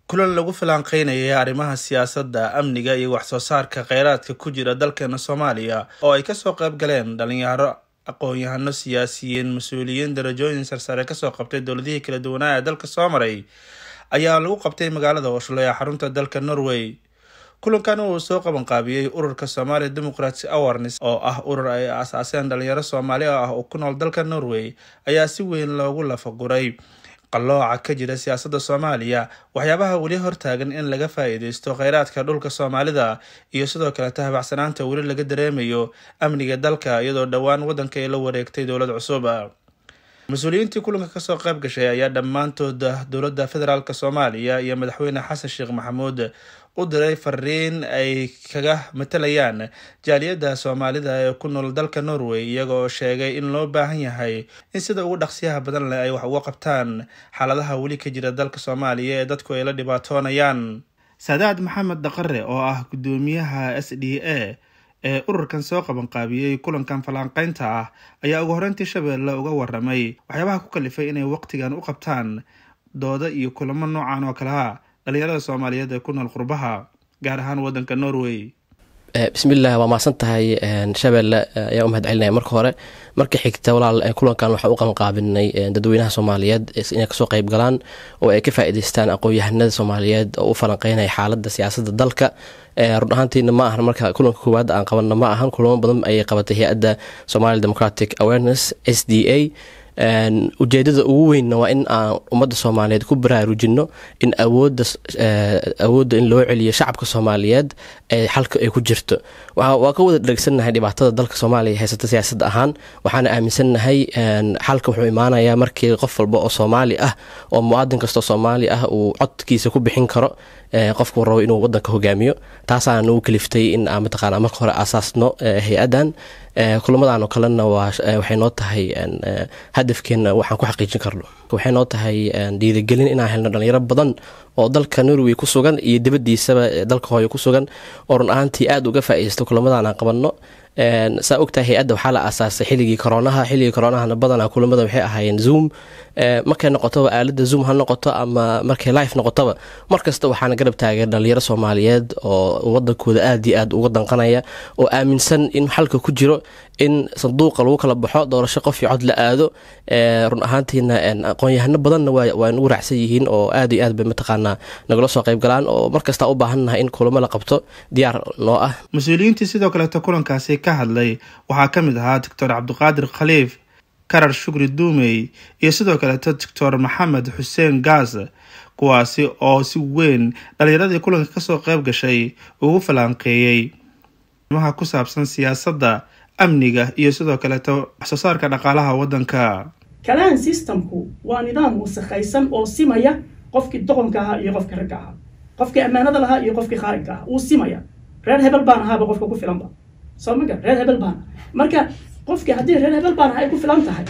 kulan lagu falanqeynayay arrimaha siyaasadda amniga iyo wax soo saarka kheyraadka ku jira dalkeena Soomaaliya oo ay kasoo qayb galeen dhalinyaro aqoon-yahano siyaasiyiin mas'uuliyiin darajooyin sarsare kasoo qabtay dowladihii kala duwanaa ee dalka soo maray ayaa lagu qabtay magaalada Oslo ee xarunta dalka Norway. kulankan uu soo qaban qaabiyay ururka Somali Democratic Awareness oo ah urur ay aasaaseen dhalinyaro Soomaali ah oo ku nool dalka Norway ayaa si weyn loogu lafaguray qalooca ka jira siyaasadda Soomaaliya, waxyaabaha weli hortaagan in laga faa'iideysto kheyraadka dhulka Soomaalida iyo sidoo kale tabacsanaanta weli laga dareemayo amniga dalka iyadoo dhawaan wadanka ay la wareegtay dowlad cusub. Mas'uuliyiintii kulanka kasoo qayb gashay ayaa dhammaantood dowladda federaalka Soomaaliya iyo madaxweyne Xasan Sheekh Maxamuud u diray fariin ay kaga matalayaan jaaliyadda Soomaalida ee ku nool dalka Norway, iyaga oo sheegay in loo baahan yahay in sida ugu dhaqsiyaha badan leh ay wax uga qabtaan xaaladaha weli ka jira dalka Soomaaliya ee dadku ay la dhibaatoonayaan. Saadaad Maxamed Daqare oo ah gudoomiyaha SDA ee ururkan soo qaban qaabiyay kulankan falanqeynta ah ayaa ugu horeyntii Shabeelle uga waramay waxyaabaha ku kalifay inay waqtigan u qabtaan dooda iyo kulamo noocan oo kale ah dhalinyarada Soomaaliyeed ee ku nool qurbaha gaar ahaan wadanka Norway. bismillaah waa maasan tahay Shabeelle ayaa u mahadcelinaya marka hore. marka xigta walaal kulankan waxa uu qaban qaabinay dadweynaha Soomaaliyeed inay kasoo qayb galaan oo ay ka faa'iideystaan aqoon-yahanada Soomaaliyeed oo u falanqeynaya xaaladda siyaasadda dalka. run ahaantiina ma ahan marka kulanka koowaad aan qabanno, ma ahan kulamo badan ay qabatay hay'adda Somali Democratic Awareness SDA. ujeedada ugu weynna waa in aan ummadda Soomaaliyeed ku baraarujino in awoodda in loo celiyo shacabka Soomaaliyeed ee xalka ay ku jirto. waa ka wada dhagsannahay dhibaatada dalka Soomaaliya haysata siyaasad ahaan, waxaana aaminsannahay xalka wuxuu imaanayaa markii qof walba oo Soomaali ah oo muwaadin kasta oo Soomaali ah uu codkiisa ku bixin karo qofku rabo inuu wadanka hogaamiyo. taasaan ugu kaliftay in aan mataqaanaa marka hore asaasno hay-adan. kulamadan oo kalena waxay noo tahay hadafkeena waxaan ku xaqiijin karno. waxay noo tahay dhiirigelin inaan helno dhalinyaro badan oo dalka Norway ku sugan iyo dibadiisaba dalka hooyo ku sugan oo run ahaantii aad uga faa'iideysto kulamadan aan qabanno. saa ogtahay hay-adda waxaa la aasaasay xilligii koronahana badanaa kulamada waxay ahaayeen Zoom. markay noqotoba aaladda Zoom ha noqoto ama markay live noqotoba markasta waxaana garab taagan dhalinyaro Soomaaliyeed oo wadankooda aad iyo aad uga danqanaya oo aaminsan in xalka ku jiro in sanduuqa lagu kala baxo doorasho qof iyo cod la aado. run ahaantiina aqoon-yahano badanna waa ugu raacsan yihiin oo aad iyo aad bay mataqaanaa nagala soo qayb galaan oo markasta u baahannahay in kulamo la qabto diyaar noo ah. mas-uuliyiintii sidoo kaleeto kulankaasi ka hadlay waxaa ka mid ahaa Dr. Cabdiqaadir Khaliif, Karar Shukri Duumey iyo sidoo kaleeto Dr. Maxamed Xuseen Gaas, kuwaasi oo si weyn dhalinyaradii kulanka kasoo qayb gashay ugu falanqeeyay arrimaha ku saabsan siyaasadda amniga iyo sidoo kaleeto wax soo saarka dhaqaalaha wadanka. kalaan systemku waa nidaam wasakhaysan oo simaya qofkii doqonka ahaa iyo qofkii ragga ahaa, qofkii ammaanada lahaa iyo qofkii khaainka ahaa uu simaya. reer hebel baan ahaaba qofka ku filanba soomaga reer hebel baan marka qofkii haddii reer hebel baan ay ku filan tahay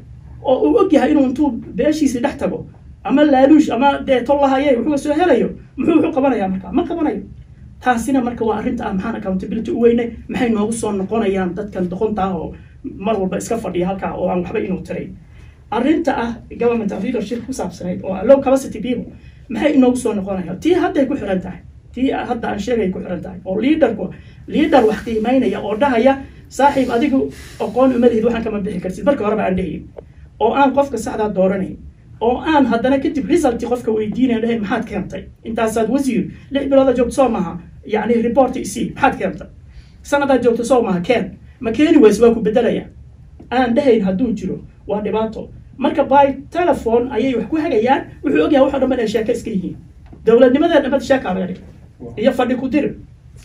oo uu ogyahay inuu intuu beeshiisa dhex tago ama laaluush ama dee tollahaye wuxuu soo helayo muxuu qabanayaa marka ma qabanayo. taasina marka waa arrinta ah maxaan accountability u weynay maxay noogu soo noqonayaan dadkan doqonta ah oo mar walba iska fadhiya halkaa oo aan waxba inuu tiray. arrinta ah government leadership ku saabsanayd oo low capacity people maxay inoogu soo noqonayaan. tii hadday ku xiran tahay, tii hadda aan sheegay ku xiran tahay oo leader wax qiimeynaya oo dhahaya saaxiib adigu aqoon uma lihid waxaan kama bixi kartid marka horeba aan dhahayn oo aan qofka saxda dooranayn oo aan haddana kadib resulti qofka weydiinaya dhahayn maxaad keentay intaasaad wasiir 6 bilooda joogto soo maaha يعني report isii maxaad keentay sanadaad joogto soo maaha keen ma keeni weys waa ku bedelaya aan dhahayn hadduu jiro waa dhibaato. marka by telephone ayay wax ku hagayaan wuxuu ogyahay waxa dhammaan ay sheeko iska yihiin dowladnimada dhammaan sheeko laga dhigay iyo fadhi ku dir.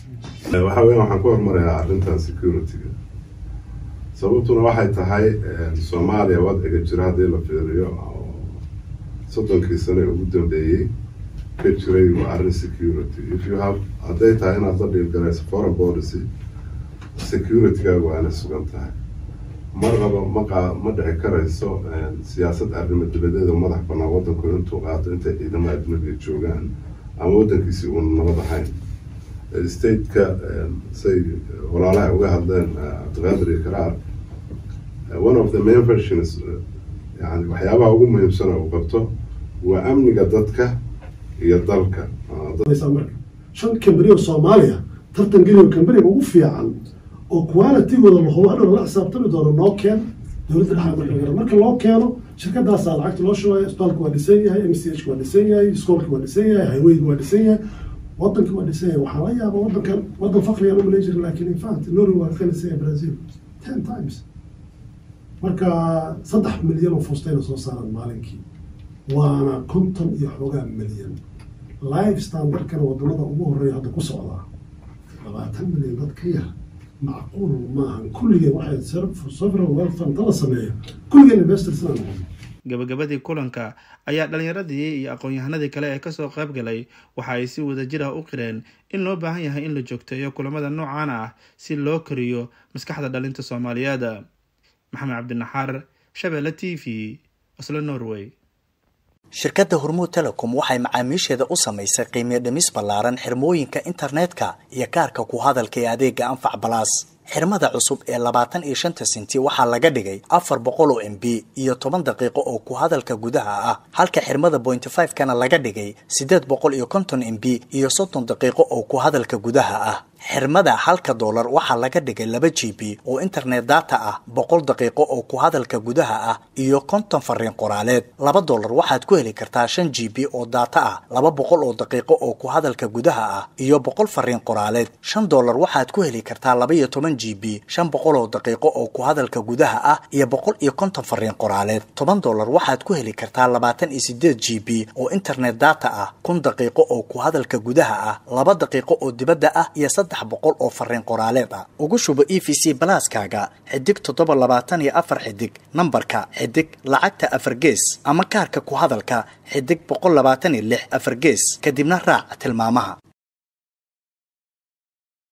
waxa weyn waxaan ku hormarayaa arrintan security-ga. sababtuna waxay tahay Soomaaliya wadciga jira haddii la fiiriyo 30 sano ugu dambeeyay ka jiray waa arrin security. if you have hadday tahay inaad la dhiilgalayso foreign policy security-ga waana sugan tahay. marnaba ma dhici karayso siyaasad arrimo dibadeed oo madax bannaan wadanku intuu qaato intay ciidamada ajnabiga joogaan ama wadankiisii uuna nabad ahayn. stateka say walaalaha uga hadleen Cabdiqaadir iyo Karar, one of the main versions yani waxyaabaha ugu muhiimsan oo qabto waa amniga dadka iyo dalka marka shan kambani oo Soomaaliya tartan geliyo kambaniga ugu fiican oo quality-gooda la hubo la xisaabtami doono noo keen dowladda dhexe marka loo keeno shirkadaas lacagta loo shubayo isbitaalku waa dhisan yahay MCH waa dhisan yahay iskoolku waa dhisan yahay highway waa dhisan yahay waddanku waa dhisan yahay waxaa la yaabaa waddan faqri ah uma leeyahay laakiin in fact Norway waa ka dhisan yahay Brazil 10 times marka 3 milyan oo fuustayna soo saaran maalinkii waana 50 iyo xogaa milyan life standardkana wadamada ugu horeeya hadda ku socdaa 20 milyan dad ka yar macquul maahan kulligeen waxay sovereign wealth fund la sameeyo kulligeen investors aan gabagabadii kulanka ayaa dhalinyaradii iyo aqoon-yahanadii kale ee kasoo qayb galay waxa ay si wadajir ah u qireen in loo baahan yahay in la joogteeyo kulamada noocan ah si loo koriyo maskaxda dhalinta Soomaaliyeed. Maxamed Cabdinaxaar, Shabeelle TV, Oslo, Norway. shirkadda Hormuud Telecom waxay macaamiisheeda u samaysay qiimo dhimis ballaaran xirmooyinka internetka iyo kaarka ku hadalka ee adeega Anfac Plus. xirmada cusub ee 25 senti waxaa laga dhigay 400 MB iyo 10 daqiiqo oo ku hadalka gudaha ah halka xirmada 0.5 kana laga dhigay 850 MB iyo 30 daqiiqo oo ku hadalka gudaha ah xirmada $1 waxaa laga dhigay 2 GB oo internet data ah 100 daqiiqo oo ku hadalka gudaha ah iyo 50 fariin qoraaleed $2 waxaad ku heli kartaa 5 GB oo data ah 200 oo daqiiqo oo ku hadalka gudaha ah iyo 100 fariin qoraaleed $5 waxaad ku heli kartaa 12 GB 500 oo daqiiqo oo ku hadalka gudaha ah iyo 150 fariin qoraaleed $10 waxaad ku heli kartaa 28 GB oo internet data ah 1000 daqiiqo oo ku hadalka gudaha ah 2 daqiiqo oo dibadda ah iyo 300 oo fariin qoraaleed ah ugu shubo EVC Plus-kaaga xidig 724 xidig nambarka xidig lacagta 4 gees ama kaarka ku hadalka xidig 126 4 gees kadibna raac tilmaamaha